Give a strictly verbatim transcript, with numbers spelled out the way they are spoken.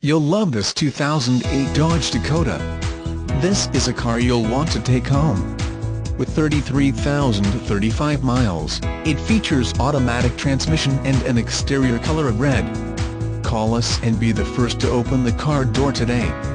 You'll love this two thousand eight Dodge Dakota. This is a car you'll want to take home. With thirty-three thousand thirty-five miles, it features automatic transmission and an exterior color of red. Call us and be the first to open the car door today.